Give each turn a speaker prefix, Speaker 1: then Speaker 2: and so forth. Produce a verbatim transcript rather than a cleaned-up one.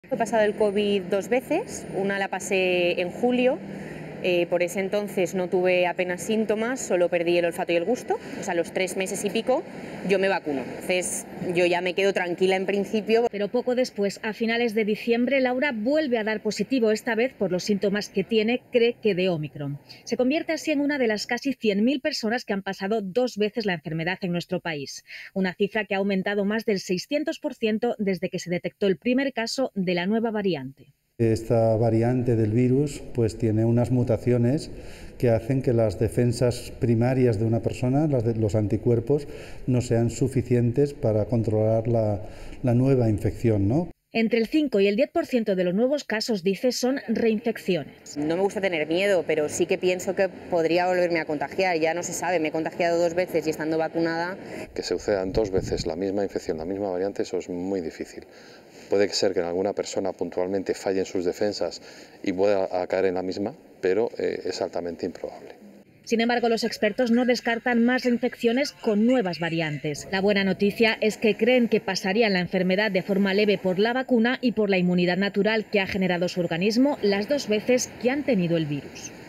Speaker 1: He pasado el COVID dos veces, una la pasé en julio, eh, por ese entonces no tuve apenas síntomas, solo perdí el olfato y el gusto, o sea, a los tres meses y pico yo me vacuno, entonces yo ya me quedo tranquila en principio.
Speaker 2: Pero poco después, a finales de diciembre, Laura vuelve a dar positivo, esta vez por los síntomas que tiene, cree que de Omicron. Se convierte así en una de las casi cien mil personas que han pasado dos veces la enfermedad en nuestro país, una cifra que ha aumentado más del seiscientos por ciento desde que se detectó el primer caso de la nueva variante.
Speaker 3: Esta variante del virus pues tiene unas mutaciones que hacen que las defensas primarias de una persona, las de, los anticuerpos, no sean suficientes para controlar la, la nueva infección, ¿no?
Speaker 2: Entre el cinco y el diez por ciento de los nuevos casos, dice, son reinfecciones.
Speaker 1: No me gusta tener miedo, pero sí que pienso que podría volverme a contagiar. Ya no se sabe, me he contagiado dos veces y estando vacunada.
Speaker 4: Que se sucedan dos veces la misma infección, la misma variante, eso es muy difícil. Puede ser que en alguna persona puntualmente fallen sus defensas y pueda caer en la misma, pero eh, es altamente improbable.
Speaker 2: Sin embargo, los expertos no descartan más reinfecciones con nuevas variantes. La buena noticia es que creen que pasarían la enfermedad de forma leve por la vacuna y por la inmunidad natural que ha generado su organismo las dos veces que han tenido el virus.